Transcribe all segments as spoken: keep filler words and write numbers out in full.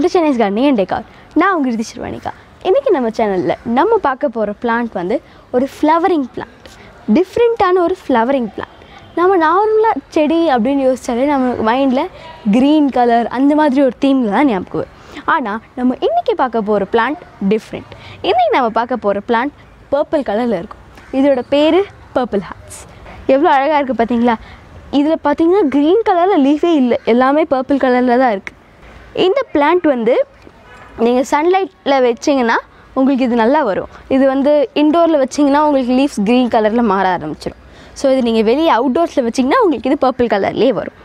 to Chennai's Gardening and Decor. நான் உங்க ரிதிஷ்வானிகா. இன்னைக்கு நம்ம சேனல்ல நம்ம பார்க்க போற plant வந்து ஒரு flowering plant. டிஃபரண்டான ஒரு flowering plant. நம்ம நார்மலா செடி அப்படினு யோசிச்சாலே நம்ம மைண்ட்ல green color அந்த மாதிரி ஒரு தீம்ல தான் ஞாபகம் வரும். ஆனா நம்ம இன்னைக்கு பார்க்க போற plant different. இன்னைக்கு நம்ம பார்க்க போற plant purple கலர்ல இருக்கும். இதோட பேரு purple hearts. எவ்வளவு அழகா இருக்கு பாத்தீங்களா? இதுல பாத்தீங்கன்னா green கலர்ல லீஃபே இல்ல. எல்லாமே purple கலர்ல தான் இருக்கு. இந்த plant வந்து நீங்க சன்லைட்ல வெச்சீங்கனா உங்களுக்கு இது நல்லா வரும். இது வந்து இன்டோர்ல வெச்சீங்கனா உங்களுக்கு லீவ்ஸ் green கலர்ல மாற ஆரம்பிச்சிரும். சோ இது நீங்க வெளிய அவுட்டோர்ஸ்ல வெச்சீங்கனா உங்களுக்கு இது purple கலர்லயே வரும்.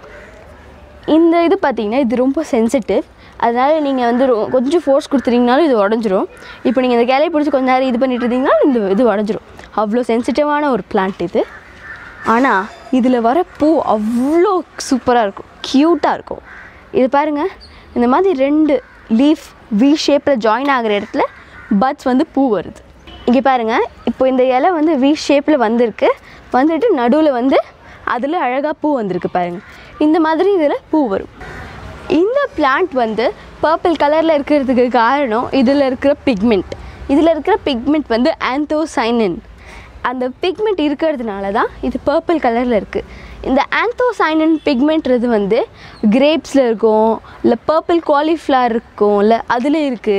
இந்த இது பாத்தீங்கன்னா இது ரொம்ப சென்சிட்டிவ். அதனால நீங்க வந்து கொஞ்சம் ஃபோர்ஸ் கொடுத்தீங்கனாலும் இது உடைஞ்சிரும். இப்போ நீங்க இந்த கேலை பிடிச்சு கொஞ்ச நேரம் இது பண்ணிட்டு இருந்தீங்கனா இந்த இது உடைஞ்சிரும். அவ்ளோ சென்சிட்டிவான ஒரு பிளான்ட் இது. ஆனா இதுல வர பூ அவ்ளோ சூப்பரா இருக்கும். கியூட்டா இருக்கும். இது பாருங்க. இந்த மாதிரி ரெண்டு லீஃப் V ஷேப்ல ஜாயின் ஆகுற இடத்துல பட்ஸ் வந்து பூ வருது. இங்க பாருங்க. இப்போ இந்த இலை வந்து V ஷேப்ல வந்திருக்கு. வந்துட்டு நடுவுல வந்து அதுல அழகா பூ வந்திருக்கு பாருங்க. இந்த மாதிரி இதுல பூ வரும். இந்த பிளான்ட் வந்து பர்பிள் கலர்ல இருக்கிறதுக்கு காரணம் இதுல இருக்கிற பிக்மெண்ட். இதுல இருக்கிற பிக்மெண்ட் வந்து ஆந்தோசைனின். அந்த பிக்மெண்ட் இருக்கிறதுனால தான் இது பர்பிள் கலர்ல இருக்கு. இந்த ஆந்தோசைனின் பிக்மெண்ட்றது வந்து கிரேப்ஸ்ல இருக்கும், இல்ல பர்பிள் காலிஃப்ளவர் இருக்கும், இல்ல அதுல இருக்கு.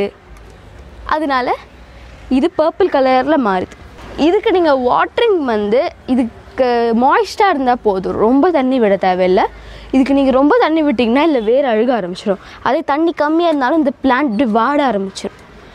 அதனால இது பர்பிள் கலர்ல மாறுது. இதுக்கு நீங்க வாட்டரிங் வந்து இதுக்கு மாய்ஸ்டா இருந்தா போதும். ரொம்ப தண்ணி விட தேவையில்லை. இதுக்கு நீங்கள் ரொம்ப தண்ணி விட்டிங்கன்னா இல்லை வேறு அழுக ஆரம்பிச்சிடும். அதே தண்ணி கம்மியாக இருந்தாலும் இந்த பிளான்ட் வாட ஆரம்பிச்சிடும்.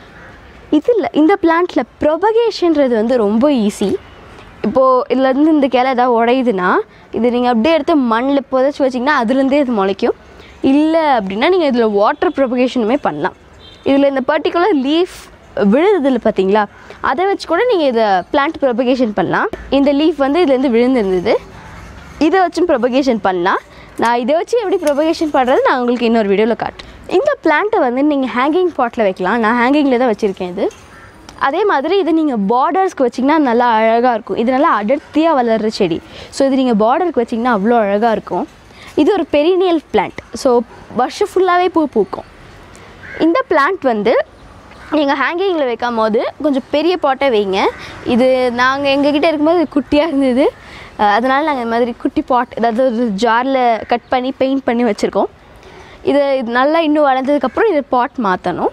இதில் இந்த பிளான்ட்டில் ப்ரொபகேஷன்றது வந்து ரொம்ப ஈஸி. இப்போது இதுலேருந்து இந்த கிளை ஏதாவது உடையுதுன்னா இது நீங்கள் அப்படியே எடுத்து மண்ணில் புதைச்சி வச்சிங்கன்னா அதுலேருந்தே இது முளைக்கும். இல்லை அப்படின்னா நீங்கள் இதில் வாட்டர் ப்ரொபகேஷனுமே பண்ணலாம். இதில் இந்த பர்டிகுலர் லீஃப் விழுதுல பார்த்தீங்களா, அதை வச்சு கூட நீங்கள் இதை பிளான்ட் ப்ரொபகேஷன் பண்ணலாம். இந்த லீஃப் வந்து இதுலேருந்து விழுந்துருந்தது, இதை வச்சும் ப்ரொபகேஷன் பண்ணலாம். நான் இதை வச்சு எப்படி ப்ரொபகேஷன் பண்ணுறது நான் உங்களுக்கு இன்னொரு வீடியோவில் காட்டுறேன். இந்த பிளான்ட்டை வந்து நீங்கள் ஹேங்கிங் பாட்டில் வைக்கலாம். நான் ஹேங்கிங்கில் தான் வச்சுருக்கேன் இது. அதே மாதிரி இது நீங்கள் பார்டர்ஸ்க்கு வச்சிங்கன்னா நல்லா அழகாக இருக்கும். இது நல்லா அடர்த்தியாக வளர்கிற செடி. ஸோ இது நீங்கள் பார்டருக்கு வச்சிங்கன்னா அவ்வளோ அழகாக இருக்கும். இது ஒரு பெரினியல் பிளான்ட். ஸோ வருஷம் ஃபுல்லாகவே பூ பூக்கும். இந்த பிளான்ட் வந்து நீங்கள் ஹேங்கிங்கில் வைக்கும் போது கொஞ்சம் பெரிய பாட்டை வைங்க. இது நாங்கள் எங்ககிட்ட இருக்கும்போது குட்டியாக இருந்தது. அதனால் நாங்கள் இந்த மாதிரி குட்டி பாட் ஏதாவது ஒரு ஜாரில் கட் பண்ணி பெயிண்ட் பண்ணி வச்சுருக்கோம். இது இது நல்லா இன்னும் வளர்ந்ததுக்கப்புறம் இது பாட் மாற்றணும்.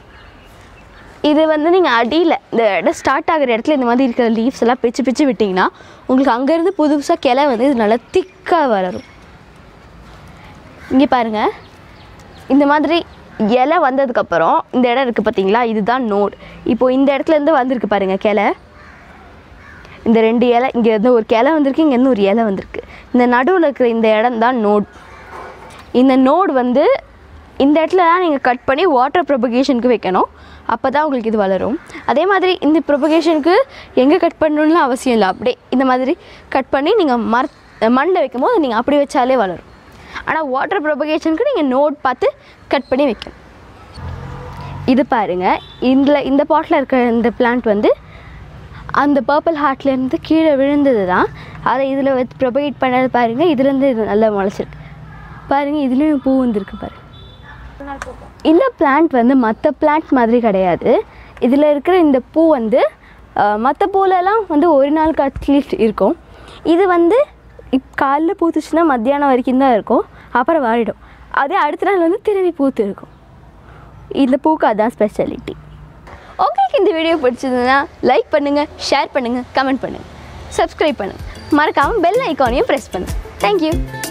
இது வந்து நீங்கள் அடியில் இந்த இடம் ஸ்டார்ட் ஆகிற இடத்துல இந்த மாதிரி இருக்கிற லீவ்ஸ் எல்லாம் பிச்சு பிச்சு விட்டிங்கன்னா உங்களுக்கு அங்கேருந்து புதுசாக கிளை வந்து இது நல்லா திக்காக வளரும். இங்கே பாருங்கள். இந்த மாதிரி இலை வந்ததுக்கப்புறம் இந்த இடம் இருக்குது பார்த்தீங்களா, இதுதான் நோட். இப்போது இந்த இடத்துலேருந்து வந்திருக்கு பாருங்கள் கிளை. இந்த ரெண்டு இலை இங்கே இருந்து ஒரு கிளை வந்திருக்கு, இங்கேருந்து ஒரு இலை வந்திருக்கு. இந்த நடுவில் இருக்கிற இந்த இடம் தான் நோட். இந்த நோட் வந்து இந்த இடத்துல தான் நீங்கள் கட் பண்ணி வாட்டர் ப்ரொபகேஷனுக்கு வைக்கணும். அப்போ தான் உங்களுக்கு இது வளரும். அதே மாதிரி இந்த ப்ரொபகேஷனுக்கு எங்கே கட் பண்ணணும்னு அவசியம் இல்லை. அப்படியே இந்த மாதிரி கட் பண்ணி நீங்கள் மர மண்ணில் வைக்கும் போது நீங்கள் அப்படி வச்சாலே வளரும். ஆனால் வாட்டர் ப்ரொபகேஷனுக்கு நீங்கள் நோட் பார்த்து கட் பண்ணி வைக்கணும். இது பாருங்கள். இதில் இந்த பாட்டில் இருக்கிற இந்த பிளான்ட் வந்து அந்த பர்பிள் ஹார்ட்லேருந்து கீழே விழுந்தது தான். அதை இதில் வச்சு ப்ரொபகேட் பண்ணது பாருங்கள். இதுலேருந்து இது நல்லா முளைச்சிருக்கு பாருங்கள். இதுலேயும் பூ வந்துருக்கு பாருங்கள். இந்த பிளான்ட் வந்து மற்ற பிளான்ட் மாதிரி கிடையாது. இதில் இருக்கிற இந்த பூ வந்து மற்ற பூலெல்லாம் வந்து ஒரு நாள் அட்லீஸ்ட் இருக்கும். இது வந்து இப் காலைல பூத்துச்சுன்னா மத்தியானம் வரைக்கும் தான் இருக்கும், அப்புறம் வாடிடும். அதே அடுத்த நாள் வந்து திரும்பி பூத்து இருக்கும். இந்த பூக்கு அதுதான் ஸ்பெஷாலிட்டி. உங்களுக்கு இந்த வீடியோ பிடிச்சதுன்னா லைக் பண்ணுங்கள், ஷேர் பண்ணுங்கள், கமெண்ட் பண்ணுங்கள், சப்ஸ்கிரைப் பண்ணுங்கள். மறக்காமல் பெல் ஐக்கானையும் ப்ரெஸ் பண்ணுங்கள். தேங்க்யூ.